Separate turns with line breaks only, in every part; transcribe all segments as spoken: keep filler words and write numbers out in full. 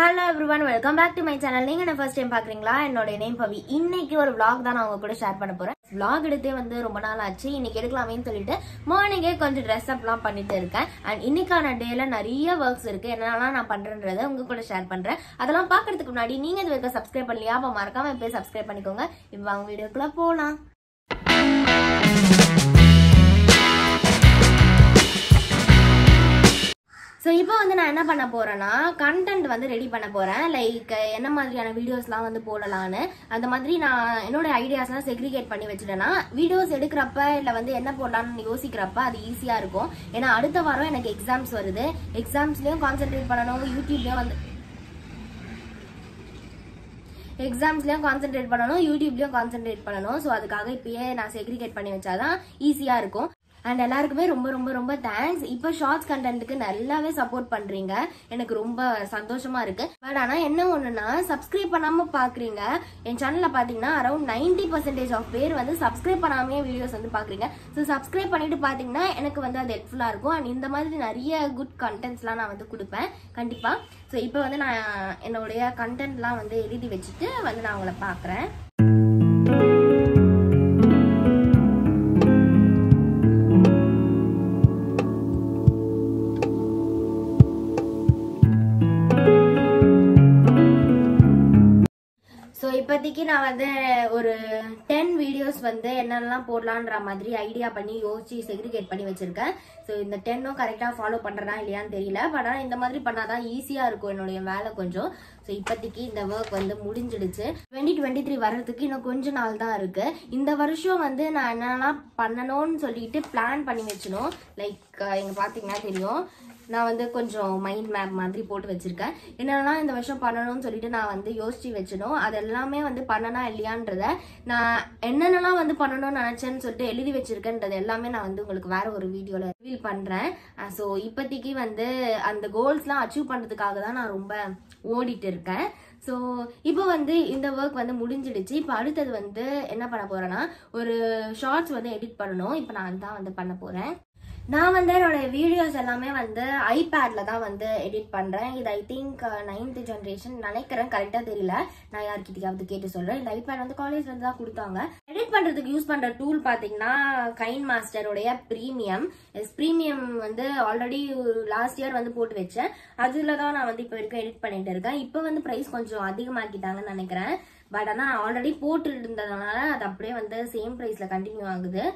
Hello everyone, welcome back to my channel. நீங்க என்ன first time பாக்குறீங்களா? என்னோட நேம் பவி. இன்னைக்கு ஒரு vlog தான் நான் உங்க கூட ஷேர் பண்ண போறேன். vlog எடுத்தே வந்து ரொம்ப நாள் ஆச்சு. இன்னைக்கு எடுக்கலாமேன்னு சொல்லிட்டு மார்னிங்கே கொஞ்சம் dress upலாம் பண்ணிட்டு இருக்கேன். and இன்னைக்கான டேல நிறைய works இருக்கு. என்னெல்லாம் நான் பண்றேன்றதை உங்க கூட ஷேர் பண்றேன். அதெல்லாம் பார்க்கிறதுக்கு முன்னாடி நீங்க இது வரைக்கும் subscribe பண்ணலையா? அப்ப மறக்காம இப்பவே subscribe பண்ணிக்கோங்க. இப்போ வாங்க வீடியோக்குள்ள போலாம். So, இப்போ வந்து நான் என்ன பண்ண போறேன்னா கண்டென்ட் வந்து ரெடி பண்ண போறேன். லைக் என்ன மாதிரியான வீடியோஸ்லாம் வந்து போடலான்னு அந்த மாதிரி நான் என்னோட ஐடியாஸ்லாம் செக்ரிகேட் பண்ணி வச்சுட்டேன்னா வீடியோஸ் எடுக்கிறப்ப இல்லை வந்து என்ன போடலாம்னு யோசிக்கிறப்ப அது ஈஸியாக இருக்கும். ஏன்னா அடுத்த வாரம் எனக்கு எக்ஸாம்ஸ் வருது. எக்ஸாம்ஸ்லயும் கான்சென்ட்ரேட் பண்ணணும், யூடியூப்லயும் வந்து எக்ஸாம்ஸ்லயும் கான்சென்ட்ரேட் பண்ணணும், யூடியூப்லயும் கான்சென்ட்ரேட் பண்ணணும். ஸோ அதுக்காக இப்பயே நான் செக்ரிகேட் பண்ணி வச்சாதான் ஈஸியா இருக்கும். அண்ட் எல்லாருக்குமே ரொம்ப ரொம்ப ரொம்ப தேங்க்ஸ். இப்போ ஷார்ட்ஸ் கண்டென்ட்டுக்கு நல்லாவே சப்போர்ட் பண்றீங்க, எனக்கு ரொம்ப சந்தோஷமா இருக்கு. பட் ஆனா என்ன ஒண்ணுன்னா சப்ஸ்கிரைப் பண்ணாம பாக்குறீங்க. என் சேனல்ல பாத்தீங்கன்னா அரௌண்ட் நைன்டி பர்சன்டேஜ் ஆஃப் பேர் வந்து சப்ஸ்கிரைப் பண்ணாமே வீடியோஸ் வந்து பாக்குறீங்க. ஸோ சப்ஸ்கிரைப் பண்ணிட்டு பாத்தீங்கன்னா எனக்கு வந்து அது ஹெல்ப்ஃபுல்லா இருக்கும். அண்ட் இந்த மாதிரி நிறைய குட் கண்டென்ட்ஸ்லாம் நான் வந்து கொடுப்பேன் கண்டிப்பா. ஸோ இப்போ வந்து நான் என்னுடைய கண்டென்ட்லாம் வந்து எழுதி வச்சுட்டு வந்து நான் உங்களை பாக்குறேன். இப்போதைக்கு நான் வந்து ஒரு டென் வீடியோஸ் வந்து என்னெல்லாம் போடலான்ற மாதிரி ஐடியா பண்ணி யோசிச்சு செக்ரிகேட் பண்ணி வச்சிருக்கேன். ஸோ இந்த டென்னும் கரெக்டாக ஃபாலோ பண்ணுறேனா இல்லையான்னு தெரியல. பட் ஆனால் இந்த மாதிரி பண்ணாதான் ஈஸியாக இருக்கும் என்னுடைய வேலை கொஞ்சம். ஸோ இப்போதைக்கு இந்த ஒர்க் வந்து முடிஞ்சிடுச்சு. டுவெண்ட்டி டுவெண்ட்டி த்ரீ வர்றதுக்கு இன்னும் கொஞ்ச நாள் தான் இருக்கு. இந்த வருஷம் வந்து நான் என்னெல்லாம் பண்ணணும்னு சொல்லிட்டு பிளான் பண்ணி வச்சணும். லைக் இங்கே பார்த்தீங்கன்னா தெரியும், நான் வந்து கொஞ்சம் மைண்ட் மேப் மாதிரி போட்டு வச்சிருக்கேன். என்னெல்லாம் இந்த வருஷம் பண்ணணும்னு சொல்லிட்டு நான் வந்து யோசிச்சு வச்சணும். அது எல்லாமே வந்து பண்ணனா இல்லையான்றத நான் என்னென்னலாம் வந்து பண்ணணும்னு நினைச்சேன்னு சொல்லிட்டு எழுதி வச்சிருக்கேன்றது எல்லாமே நான் வந்து உங்களுக்கு வேற ஒரு வீடியோல ரிவீல் பண்றேன். ஸோ இப்போதைக்கு வந்து அந்த கோல்ஸ்லாம் அச்சீவ் பண்றதுக்காக தான் நான் ரொம்ப ஓடிட்டு இருக்கேன். ஸோ இப்போ வந்து இந்த ஒர்க் வந்து முடிஞ்சிடுச்சு. இப்போ அடுத்தது வந்து என்ன பண்ண போறேன்னா ஒரு ஷார்ட்ஸ் வந்து எடிட் பண்ணணும். இப்போ நான் தான் வந்து பண்ண போறேன். நான் வந்து என்னோட வீடியோஸ் எல்லாமே வந்து ஐபேட்ல தான் வந்து எடிட் பண்றேன். இது ஐ திங்க் நைன்த் ஜென்ரேஷன் நினைக்கிறேன், கரெக்டா தெரியல. நான் யார்கிட்டயாவது கேட்டு சொல்றேன். இந்த ஐபேட் வந்து காலேஜ்ல இருந்து தான் கொடுத்தாங்க. எடிட் பண்றதுக்கு யூஸ் பண்ற டூல் பாத்தீங்கன்னா கைன் மாஸ்டருடைய பிரீமியம். பிரீமியம் வந்து ஆல்ரெடி லாஸ்ட் இயர் வந்து போட்டு வச்சேன். அதுலதான் நான் வந்து இப்போ வரைக்கும் எடிட் பண்ணிட்டு இருக்கேன். இப்போ வந்து பிரைஸ் கொஞ்சம் அதிகமாக்கிட்டாங்கன்னு நினைக்கிறேன். பட் ஆனா ஆல்ரெடி போட்டு இருந்ததுனால அது அப்படியே வந்து சேம் பிரைஸ்ல கண்டினியூ ஆகுது.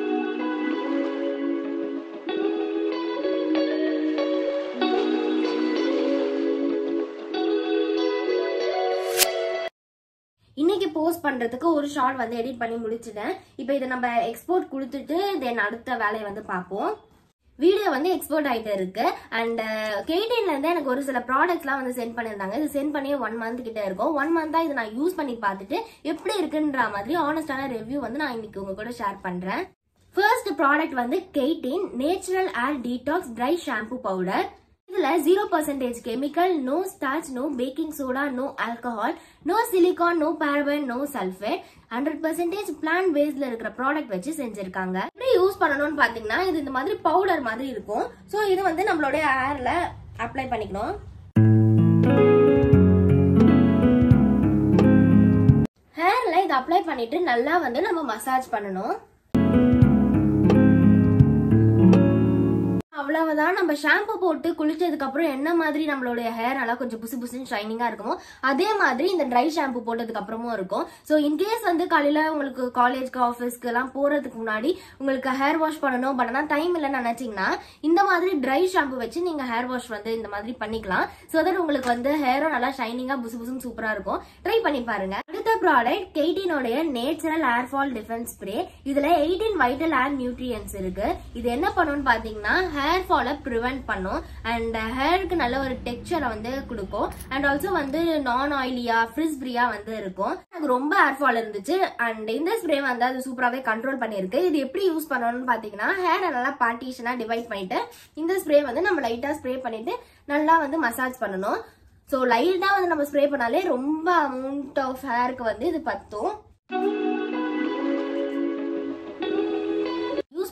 இன்னைக்கு போஸ்ட் பண்றதுக்கு ஒரு ஷார்ட் வந்து எடிட் பண்ணி முடிச்சிட்டேன். இப்போ இதை நம்ம எக்ஸ்போர்ட் கொடுத்துட்டு தென் அடுத்த வேலையை வந்து பார்ப்போம். வீடியோ வந்து எக்ஸ்போர்ட் ஆயிட்டு இருக்கு. அண்ட் கெய்டெயின்ல இருந்து எனக்கு ஒரு சில ப்ராடக்ட்ஸ்லாம் வந்து சென்ட் பண்ணிருந்தாங்க. இது சென்ட் பண்ணி ஒன் மந்த் கிட்ட இருக்கும். ஒன் மந்த்தா இதை நான் யூஸ் பண்ணி பார்த்துட்டு எப்படி இருக்குன்ற மாதிரி ஆனஸ்டான ரிவ்யூ வந்து நான் இன்னைக்கு உங்க கூட ஷேர் பண்றேன். ஃபர்ஸ்ட் ப்ராடக்ட் வந்து கெய்டெயின் natural air detox dry shampoo powder. இதுல zero percentage chemical, no starch, no baking soda, no alcohol, no silicone, no paraben, no sulphate, hundred percentage plant பேஸ்ல இருக்கிற ப்ராடக்ட் வச்சு செஞ்சிருக்காங்க. எப்படி யூஸ் பண்ணணும்னு பாத்தீங்கன்னா இது இந்த மாதிரி பவுடர் மாதிரி இருக்கும். சோ இது வந்து நம்மளுடைய ஹேர்ல அப்ளை பண்ணிக்கணும். ஹேர்ல இதை அப்ளை பண்ணிட்டு நல்லா வந்து நம்ம மசாஜ் பண்ணணும். அவ்வளவுதான். நம்ம ஷாம்பு போட்டு குளிச்சதுக்கு அப்புறம் என்ன மாதிரி நம்மளுடைய ஹேர் நல்லா கொஞ்சம் புசு புசுன்னு ஷைனிங்கா இருக்குமோ அதே மாதிரி இந்த ட்ரை ஷாம்பு போட்டதுக்கு அப்புறமும் இருக்கும். ஸோ இன்கேஸ் வந்து காலையில உங்களுக்கு காலேஜ்க்கு ஆஃபீஸ்க்கு எல்லாம் போறதுக்கு முன்னாடி உங்களுக்கு ஹேர் வாஷ் பண்ணணும், பட் ஆனால் டைம் இல்லைன்னு நினைச்சீங்கன்னா இந்த மாதிரி ட்ரை ஷாம்பு வச்சு நீங்க ஹேர் வாஷ் வந்து இந்த மாதிரி பண்ணிக்கலாம். ஸோ தட் உங்களுக்கு வந்து ஹேரும் நல்லா ஷைனிங்கா புசு புசுன்னு சூப்பரா இருக்கும். ட்ரை பண்ணி பாருங்க. அடுத்த ப்ராடக்ட் கெய்டெயினோடைய நேச்சுரல் ஹேர்ஃபால் டிஃபென்ஸ் ஸ்ப்ரே. இதுல எயிட்டீன் வைட்டல் ஹேர் நியூட்ரியன்ஸ் இருக்கு. இது என்ன பண்ணும்னு பாத்தீங்கன்னா ஹேர் ஃபாலை ப்ரிவென்ட் பண்ணும் அண்ட் ஹேருக்கு நல்ல ஒரு டெக்ஸ்சரை வந்து கொடுக்கும். அண்ட் ஆல்சோ வந்து நான் ஆயிலியா ஃப்ரிஸ் ஃப்ரீயா வந்து இருக்கும். எனக்கு ரொம்ப ஹேர் ஃபால் இருந்துச்சு அண்ட் இந்த ஸ்ப்ரே வந்து அது சூப்பராகவே கண்ட்ரோல் பண்ணிருக்கு. இது எப்படி யூஸ் பண்ணணும்னு பாத்தீங்கன்னா ஹேரை நல்லா பார்ட்டிஷனா டிவைட் பண்ணிட்டு இந்த ஸ்ப்ரே வந்து நம்ம லைட்டா ஸ்ப்ரே பண்ணிட்டு நல்லா வந்து மசாஜ் பண்ணணும். ஸோ லைட்டா வந்து நம்ம ஸ்ப்ரே பண்ணாலே ரொம்ப அமௌண்ட் ஆஃப் ஹேருக்கு வந்து இது பத்தும்.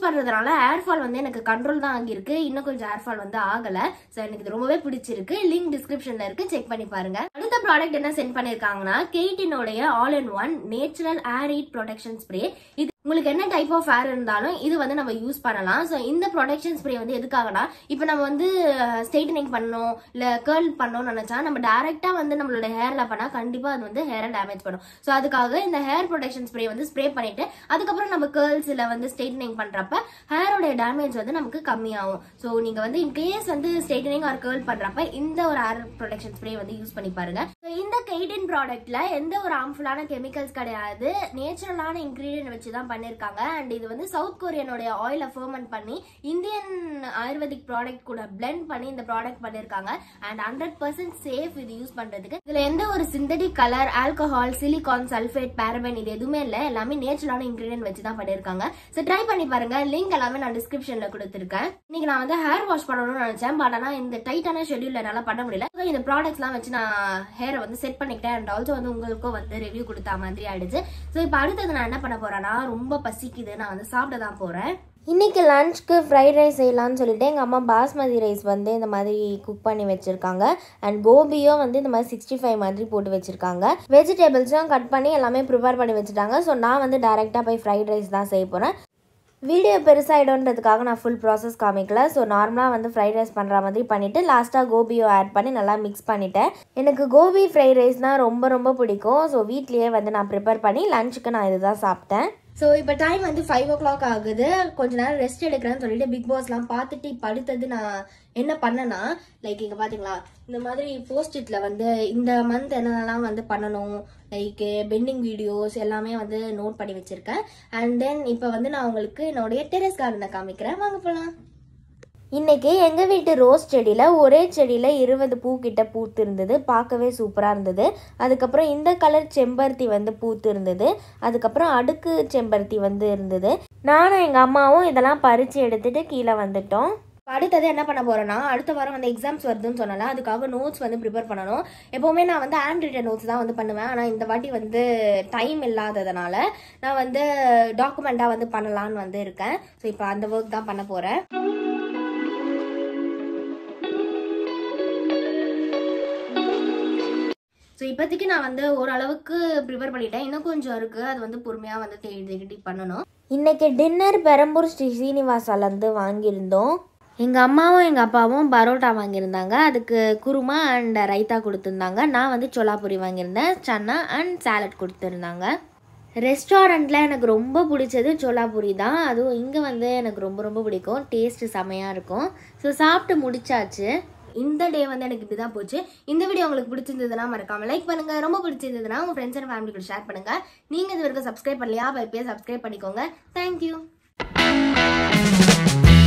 யூஸ் பண்றதுனால ஹேர் ஃபால் வந்து எனக்கு கண்ட்ரோல் தான் ஆகியிருக்கு. இன்னும் கொஞ்சம் ஹேர் ஃபால் வந்து ஆகல. ஸோ எனக்கு இது ரொம்பவே பிடிச்சிருக்கு. லிங்க் டிஸ்கிரிப்ஷன்ல இருக்கு, செக் பண்ணி பாருங்க. அடுத்த ப்ராடக்ட் என்ன சென்ட் பண்ணிருக்காங்கன்னா கெய்டினோடைய all in one natural hair heat protection spray. இது உங்களுக்கு என்ன டைப் ஆஃப் ஹேர் இருந்தாலும் இது வந்து நம்ம யூஸ் பண்ணலாம். ஸோ இந்த ப்ரொடெக்ஷன் ஸ்ப்ரே வந்து எதுக்காகனா, இப்போ நம்ம வந்து ஸ்ட்ரைட்டனிங் பண்ணணும் இல்ல கேர்ள் பண்ணணும்னு நினைச்சா நம்ம டைரக்டா வந்து நம்மளோட ஹேர்ல பண்ணா கண்டிப்பா அது வந்து ஹேரை டேமேஜ் பண்ணும். ஸோ அதுக்காக இந்த ஹேர் ப்ரொடெக்ஷன் ஸ்ப்ரே வந்து ஸ்ப்ரே பண்ணிட்டு அதுக்கப்புறம் நம்ம கேர்ள்ஸ் இல்ல வந்து ஸ்ட்ரைட்டனிங் பண்றப்ப ஹேரோட டேமேஜ் வந்து நமக்கு கம்மியாகும். ஸோ நீங்க வந்து இன்கேஸ் வந்து ஸ்ட்ரைட்டனிங் ஆர் கேர்ள் பண்றப்ப இந்த ஒரு ஹேர் ப்ரொடெக்ஷன் ஸ்ப்ரே வந்து யூஸ் பண்ணி பாருங்க. இந்த கெய்டின் ப்ராடக்ட்ல எந்த ஒரு ஹார்ம்ஃபுல்லான கெமிக்கல்ஸ் கிடையாது, நேச்சுரலான இன்கிரீடியன்ட் வச்சு தான் பண்ணிருக்காங்க. அண்ட் இது வந்து சவுத் கொரியனோட ஆயில ஃபெர்மென்ட் பண்ணி இந்தியன் ஆயுர்வேதிக் ப்ராடக்ட் கூட பிளெண்ட் பண்ணி இந்த ப்ராடக்ட் பண்ணிருக்காங்க. அண்ட் ஹண்ட்ரட் பர்சன்ட் சேஃப் இது யூஸ் பண்றதுக்கு. இதுல எந்த ஒரு synthetic colour, alcohol, silicone, sulphate, paraben இது எதுவுமே இல்ல. எல்லாமே நேச்சுரலான இன்கிரீடியன்ட் வச்சு தான் பண்ணிருக்காங்க. ஸோ ட்ரை பண்ணி பாருங்க. லிங்க் எல்லாமே நான் டிஸ்கிரிப்ஷன்ல கொடுத்துருக்கேன். இன்னைக்கு நான் வந்து ஹேர் வாஷ் பண்ணணும்னு நினைச்சேன். பட் ஆனா இந்த டைட்டான ஷெட்யூல்ல என்னால பண்ண முடியல. இந்த ப்ராடக்ட்ஸ் எல்லாம் வச்சு நான் ஹேரை வந்து செட் பண்ணிக்கிட்டேன். அண்ட் ஆல்சோ வந்து உங்களுக்கும் வந்து ரிவ்யூ கொடுத்த மாதிரி ஆயிடுச்சு. ஸோ இப்போ அடுத்தது நான் என்ன பண்ண போறேன்னா, ரொம்ப பசிக்குது, நான் வந்து சாப்பிட தான் போறேன்.
இன்றைக்கி லன்ச்சுக்கு ஃப்ரைட் ரைஸ் செய்யலான்னு சொல்லிட்டு எங்கள் அம்மா பாஸ்மதி ரைஸ் வந்து இந்த மாதிரி குக் பண்ணி வச்சுருக்காங்க. அண்ட் கோபியும் வந்து இந்த மாதிரி சிக்ஸ்டி ஃபைவ் மாதிரி போட்டு வச்சுருக்காங்க. வெஜிடபிள்ஸும் கட் பண்ணி எல்லாமே ப்ரிப்பேர் பண்ணி வச்சுட்டாங்க. ஸோ நான் வந்து டேரெக்டாக போய் ஃப்ரைட் ரைஸ் தான் செய்ய போகிறேன். வீடியோ பெருசாகிடும்ன்றதுக்காக நான் ஃபுல் ப்ராசஸ் காமிக்கல. ஸோ நார்மலாக வந்து ஃப்ரைட் ரைஸ் பண்ணுற மாதிரி பண்ணிவிட்டு லாஸ்ட்டாக கோபியோ ஆட் பண்ணி நல்லா மிக்ஸ் பண்ணிட்டேன். எனக்கு கோபி ஃப்ரைட் ரைஸ்னால் ரொம்ப ரொம்ப பிடிக்கும். ஸோ வீட்லேயே வந்து நான் ப்ரிப்பேர் பண்ணி லன்ச்சுக்கு நான் இதுதான் சாப்பிட்டேன்.
ஸோ இப்போ டைம் வந்து ஃபைவ் ஓ கிளாக் ஆகுது. கொஞ்ச நேரம் ரெஸ்ட் எடுக்கிறேன்னு சொல்லிட்டு பிக் பாஸ்லாம் பார்த்துட்டு இப்போ அடுத்தது நான் என்ன பண்ணேன்னா, லைக் இங்கே பார்த்தீங்களா இந்த மாதிரி போஸ்டிட்ல வந்து இந்த மந்த் என்னென்னலாம் வந்து பண்ணணும், லைக் பெண்டிங் வீடியோஸ் எல்லாமே வந்து நோட் பண்ணி வச்சிருக்கேன். அண்ட் தென் இப்போ வந்து நான் உங்களுக்கு என்னுடைய டெரஸ் கார்டனை காமிக்கிறேன். வாங்க போகலாம்.
இன்றைக்கி எங்கள் வீட்டு ரோஸ் செடியில் ஒரே செடியில் இருபது பூ கிட்ட பூத்து இருந்தது. பார்க்கவே சூப்பராக இருந்தது. அதுக்கப்புறம் இந்த கலர் செம்பருத்தி வந்து பூத்து இருந்தது. அதுக்கப்புறம் அடுக்கு செம்பருத்தி வந்து இருந்தது. நானும் எங்கள் அம்மாவும் இதெல்லாம் பறித்து எடுத்துகிட்டு கீழே வந்துட்டோம்.
அடுத்தது என்ன பண்ண போறேன்னா, அடுத்த வாரம் வந்து எக்ஸாம்ஸ் வருதுன்னு சொன்னால அதுக்காக நோட்ஸ் வந்து ப்ரிப்பேர் பண்ணணும். எப்பவுமே நான் வந்து ஹேண்ட் ரிட்டன் நோட்ஸ் தான் வந்து பண்ணுவேன். ஆனால் இந்த வாட்டி வந்து டைம் இல்லாததுனால நான் வந்து டாக்குமெண்ட்டாக வந்து பண்ணலான்னு வந்து இருக்கேன். ஸோ இப்போ அந்த ஒர்க் தான் பண்ண போகிறேன். ஸோ இப்போதைக்கு நான் வந்து ஓரளவுக்கு ப்ரிப்பேர் பண்ணிட்டேன். இன்னும் கொஞ்சம் இருக்குது, அது வந்து பொறுமையாக வந்து தேடி பண்ணணும்.
இன்றைக்கி டின்னர் பெரம்பூர் ஸ்ரீ சீனிவாசாலேருந்து வாங்கியிருந்தோம். எங்கள் அம்மாவும் எங்கள் அப்பாவும் பரோட்டா வாங்கியிருந்தாங்க. அதுக்கு குருமா அண்ட் ரைத்தா கொடுத்துருந்தாங்க. நான் வந்து சோலாபூரி வாங்கியிருந்தேன். சன்னா அண்ட் சாலட் கொடுத்துருந்தாங்க. ரெஸ்டாரண்ட்டில் எனக்கு ரொம்ப பிடிச்சது சோலாபூரி தான். அதுவும் இங்கே வந்து எனக்கு ரொம்ப ரொம்ப பிடிக்கும். டேஸ்ட்டு செமையாக இருக்கும். ஸோ சாப்பிட்டு முடிச்சாச்சு. இந்த டே வந்து எனக்கு இப்படி தான் போச்சு. இந்த வீடியோ உங்களுக்கு பிடிச்சிருந்ததுன்னா மறக்காம லைக் பண்ணுங்க. ரொம்ப பிடிச்சிருந்ததுன்னா உங்க ஃப்ரெண்ட்ஸ் அண்ட் ஃபேமிலி கூட ஷேர் பண்ணுங்க. நீங்க இது வரைக்கும் சப்ஸ்கிரைப் பண்ணலையா, இப்பயே சப்ஸ்கிரைப் பண்ணிக்கோங்க. தேங்க்யூ.